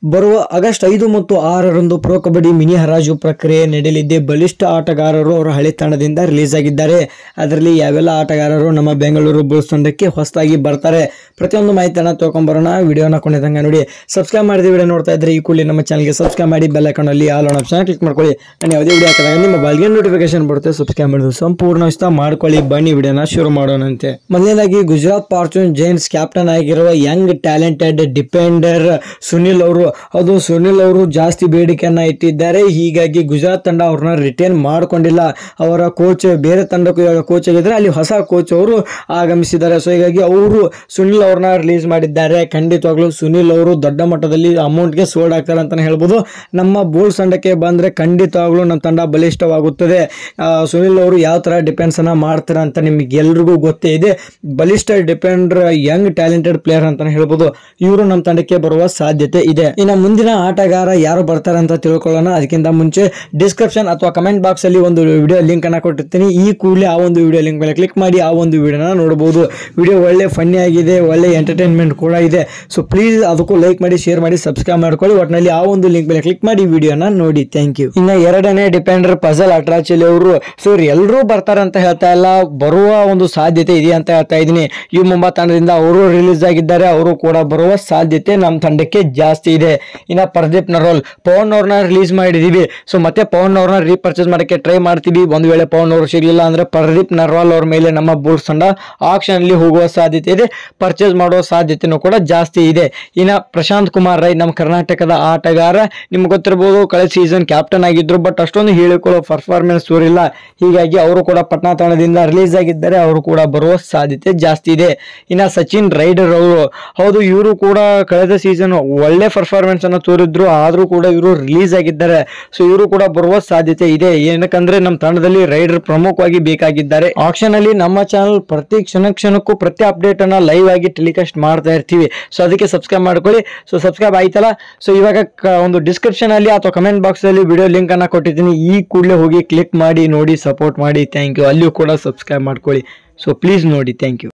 ಬರುವ ಆಗಸ್ಟ್ 5 ಮತ್ತು 6ರಂದು pro kabaddi mini ಹರಾಜು ಪ್ರಕ್ರಿಯೆ ನಡೆಯಲಿದೆ. ಬಲಿಷ್ಠ ಆಟಗಾರರು ಅವರ ಹಳೆ ತಂಡದಿಂದ ರಿಲೀಸ್ ಆಗಿದ್ದಾರೆ. ಅದರಲ್ಲಿ ಯಾವೆಲ್ಲ ಆಟಗಾರರು ನಮ್ಮ ಬೆಂಗಳೂರು ಬುಲ್ಸ್ ತಂಡಕ್ಕೆ ಹೊಸದಾಗಿ ಬರ್ತಾರೆ ಪ್ರತಿಯೊಂದು ಮಾಹಿತಿಯನ್ನು ತಿಳ್ಕೊಂಬರೋಣ. ವಿಡಿಯೋನ ಕೊನೆ ತನಕ ನೋಡಿ. ಸಬ್ಸ್ಕ್ರೈಬ್ ಮಾಡಿದ ವಿಡಿಯೋ ನೋಡ್ತಾ ಇದ್ರೆ ಈ ಕೂಡಲೇ ನಮ್ಮ ಚಾನಲ್ಗೆ ಸಬ್ಸ್ಕ್ರೈಬ್ ಮಾಡಿ, ಬೆಲ್ ಐಕಾನ್ ಅಲ್ಲಿ ಆಲ್ ಆನ್ ಆಪ್ಷನ್ ಕ್ಲಿಕ್ ಮಾಡ್ಕೊಳ್ಳಿ. ನಾನು ಯಾವುದೇ ವಿಡಿಯೋ ಹಾಕಿದಾಗ ನಿಮ್ಮ ಮೊಬೈಲ್ಗೆ ನೋಟಿಫಿಕೇಶನ್ ಬರುತ್ತೆ. ಸಬ್ಸ್ಕ್ರೈಬ್ ಮಾಡೋದು ಸಂಪೂರ್ಣ ಇಷ್ಟ ಮಾಡ್ಕೊಳ್ಳಿ. ಬನ್ನಿ ವಿಡಿಯೋನ ಶುರು ಮಾಡೋಣಂತೆ. ಮೊದಲನೇದಾಗಿ ಗುಜರಾತ್ ಫಾರ್ಚೂನ್ ಜೈಂಟ್ಸ್ ಕ್ಯಾಪ್ಟನ್ ಆಗಿರುವ ಯಂಗ್ ಟ್ಯಾಲೆಂಟೆಡ್ ಡಿಫೆಂಡರ್ ಸುನಿಲ್ ಅವರು ಜಾಸ್ತಿ ಬೇಡಿಕೆಯನ್ನ ಇಟ್ಟಿದ್ದಾರೆ. ಹೀಗಾಗಿ ಗುಜರಾತ್ ತಂಡ ಅವ್ರನ್ನ ರಿಟೈನ್ ಮಾಡ್ಕೊಂಡಿಲ್ಲ. ಅವರ ಕೋಚ್ ಬೇರೆ ತಂಡಕ್ಕೂ ಇವಾಗ ಕೋಚ್ ಆಗಿದ್ರೆ ಅಲ್ಲಿ ಹೊಸ ಕೋಚ್ ಅವರು ಆಗಮಿಸಿದ್ದಾರೆ. ಸೊ ಹೀಗಾಗಿ ಅವರು ಸುನಿಲ್ ಅವ್ರನ್ನ ರಿಲೀಸ್ ಮಾಡಿದ್ದಾರೆ. ಖಂಡಿತವಾಗ್ಲೂ ಸುನಿಲ್ ಅವರು ದೊಡ್ಡ ಮಟ್ಟದಲ್ಲಿ ಅಮೌಂಟ್ಗೆ ಸೋಲ್ಡ್ ಆಗ್ತಾರೆ ಅಂತಾನೆ ಹೇಳ್ಬೋದು. ನಮ್ಮ ಬುಲ್ಸ್ ತಂಡಕ್ಕೆ ಬಂದ್ರೆ ಖಂಡಿತವಾಗ್ಲೂ ನಮ್ಮ ತಂಡ ಬಲಿಷ್ಠವಾಗುತ್ತದೆ. ಸುನಿಲ್ ಅವರು ಯಾವ ತರ ಡಿಫೆನ್ಸ್ ಅನ್ನ ಮಾಡ್ತಾರೆ ಅಂತ ನಿಮ್ಗೆ ಎಲ್ರಿಗೂ ಗೊತ್ತೇ ಇದೆ. ಬಲಿಷ್ಠ ಡಿಫೆಂಡರ್, ಯಂಗ್ ಟ್ಯಾಲೆಂಟೆಡ್ ಪ್ಲೇಯರ್ ಅಂತಾನೆ ಹೇಳ್ಬೋದು. ಇವರು ನಮ್ಮ ತಂಡಕ್ಕೆ ಬರುವ ಸಾಧ್ಯತೆ ಇದೆ. ಇನ್ನು ಮುಂದಿನ ಆಟಗಾರ ಯಾರು ಬರ್ತಾರೆ ಅಂತ ತಿಳ್ಕೊಳ್ಳೋಣ. ಅದಕ್ಕಿಂತ ಮುಂಚೆ ಡಿಸ್ಕ್ರಿಪ್ಷನ್ ಅಥವಾ ಕಮೆಂಟ್ ಬಾಕ್ಸ್ ಅಲ್ಲಿ ಒಂದು ವಿಡಿಯೋ ಲಿಂಕ್ ಅನ್ನ ಕೊಟ್ಟಿರ್ತೀನಿ. ಈ ಕೂಡಲೇ ಆ ಒಂದು ವಿಡಿಯೋ ಲಿಂಕ್ ಮೇಲೆ ಕ್ಲಿಕ್ ಮಾಡಿ ಆ ಒಂದು ವಿಡಿಯೋನ ನೋಡಬಹುದು. ವಿಡಿಯೋ ಒಳ್ಳೆ ಫನ್ನಿ ಆಗಿದೆ, ಒಳ್ಳೆ ಎಂಟರ್ಟೈನ್ಮೆಂಟ್ ಕೂಡ ಇದೆ. ಸೊ ಪ್ಲೀಸ್ ಅದಕ್ಕೂ ಲೈಕ್ ಮಾಡಿ, ಶೇರ್ ಮಾಡಿ, ಸಬ್ಸ್ಕ್ರೈಬ್ ಮಾಡ್ಕೊಳ್ಳಿ. ಒಟ್ಟಿನಲ್ಲಿ ಆ ಒಂದು ಲಿಂಕ್ ಮೇಲೆ ಕ್ಲಿಕ್ ಮಾಡಿ ವಿಡಿಯೋನ ನೋಡಿ. Thank you. ಇನ್ನು ಎರಡನೇ ಡಿಫೆಂಡರ್ ಫಜಲ್ ಅಟ್ರಾಚಿಲಿ ಅವರು. ಸೊ ಎಲ್ಲರೂ ಬರ್ತಾರೆ ಅಂತ ಹೇಳ್ತಾ ಇಲ್ಲ, ಬರುವ ಒಂದು ಸಾಧ್ಯತೆ ಇದೆ ಅಂತ ಹೇಳ್ತಾ ಇದ್ದೀನಿ. ಯು ಮುಂಬಾ ತಂಡದಿಂದ ಅವರು ರಿಲೀಸ್ ಆಗಿದ್ದಾರೆ. ಅವರು ಕೂಡ ಬರುವ ಸಾಧ್ಯತೆ ನಮ್ಮ ತಂಡಕ್ಕೆ ಜಾಸ್ತಿ ಇದೆ. ಇನ್ನು ಪ್ರದೀಪ್ ನರ್ವಾಲ್, ಪವನ್ ಅವ್ರನ್ನ ರಿಲೀಸ್ ಮಾಡಿದೀವಿ. ಸೊ ಮತ್ತೆ ಪವನ್ ಅವ್ರನ್ನ ರೀಪರ್ಚೇಸ್ ಮಾಡಕ್ಕೆ ಟ್ರೈ ಮಾಡ್ತೀವಿ. ಒಂದು ವೇಳೆ ಪವನ್ ಅವರು ಸಿಗ್ಲಿಲ್ಲ ಅಂದ್ರೆ ಪ್ರದೀಪ್ ನರ್ವಾಲ್ ಅವ್ರ ಮೇಲೆ ನಮ್ಮ ಬುಲ್ಸ್ ತಂಡ ಆಕ್ಷನ್ ಅಲ್ಲಿ ಹೋಗುವ ಸಾಧ್ಯತೆ ಇದೆ. ಪರ್ಚೇಸ್ ಮಾಡುವ ಸಾಧ್ಯತೆನೂ ಕೂಡ ಜಾಸ್ತಿ ಇದೆ. ಇನ್ನು ಪ್ರಶಾಂತ್ ಕುಮಾರ್ ರೈ, ನಮ್ಮ ಕರ್ನಾಟಕದ ಆಟಗಾರ. ನಿಮ್ಗೆ ಗೊತ್ತಿರಬಹುದು, ಕಳೆದ ಸೀಸನ್ ಕ್ಯಾಪ್ಟನ್ ಆಗಿದ್ರು. ಬಟ್ ಅಷ್ಟೊಂದು ಹೇಳಿಕೊಳ್ಳೋ ಪರ್ಫಾರ್ಮೆನ್ಸ್ ತೋರಿಲ್ಲ. ಹೀಗಾಗಿ ಅವರು ಕೂಡ ಪಟ್ನಾ ತಂಡದಿಂದ ರಿಲೀಸ್ ಆಗಿದ್ದಾರೆ. ಅವರು ಕೂಡ ಬರುವ ಸಾಧ್ಯತೆ ಜಾಸ್ತಿ ಇದೆ. ಇನ್ನು ಸಚಿನ್ ರೈಡರ್ ಅವರು, ಹೌದು ಇವರು ಕೂಡ ಕಳೆದ ಸೀಸನ್ ಒಳ್ಳೆ ಪರ್ಫಾರ್ಮೆನ್ಸ್ ಅನ್ನು ತೋರಿದ್ರು. ಆದ್ರೂ ಕೂಡ ಇವರು ರಿಲೀಸ್ ಆಗಿದ್ದಾರೆ. ಸೊ ಇವರು ಕೂಡ ಬರುವ ಸಾಧ್ಯತೆ ಇದೆ. ಏನಕ್ಕಂದ್ರೆ ನಮ್ಮ ತಂಡದಲ್ಲಿ ರೈಡರ್ ಪ್ರಮುಖವಾಗಿ ಬೇಕಾಗಿದ್ದಾರೆ. ಆಕ್ಷನ್ ಅಲ್ಲಿ ನಮ್ಮ ಚಾನಲ್ ಪ್ರತಿ ಕ್ಷಣಕ್ಕೂ ಪ್ರತಿ ಅಪ್ಡೇಟ್ ಅನ್ನ ಲೈವ್ ಆಗಿ ಟೆಲಿಕಾಸ್ಟ್ ಮಾಡ್ತಾ ಇರ್ತೀವಿ. ಸೊ ಅದಕ್ಕೆ ಸಬ್ಸ್ಕ್ರೈಬ್ ಮಾಡ್ಕೊಳ್ಳಿ. ಸೊ ಸಬ್ಸ್ಕ್ರೈಬ್ ಆಯ್ತಲ್ಲ. ಸೊ ಇವಾಗ ಒಂದು ಡಿಸ್ಕ್ರಿಪ್ಷನ್ ಅಲ್ಲಿ ಅಥವಾ ಕಮೆಂಟ್ ಬಾಕ್ಸ್ ಅಲ್ಲಿ ವಿಡಿಯೋ ಲಿಂಕ್ ಅನ್ನ ಕೊಟ್ಟಿದ್ದೀನಿ. ಈ ಕೂಡಲೇ ಹೋಗಿ ಕ್ಲಿಕ್ ಮಾಡಿ ನೋಡಿ, ಸಪೋರ್ಟ್ ಮಾಡಿ. Thank you. ಅಲ್ಲಿಯೂ ಕೂಡ ಸಬ್ಸ್ಕ್ರೈಬ್ ಮಾಡ್ಕೊಳ್ಳಿ. ಸೊ ಪ್ಲೀಸ್ ನೋಡಿ. Thank you.